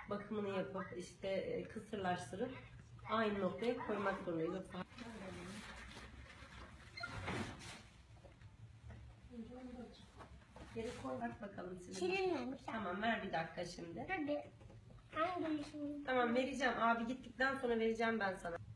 bakımını yapıp işte kısırlaştırıp aynı noktaya koymak zorundayız. Yoksa geri koy, bak bakalım silinmemiş. Tamam, ver bir dakika şimdi. Hadi. Hangi şimdi? Tamam, vereceğim. Abi gittikten sonra vereceğim ben sana.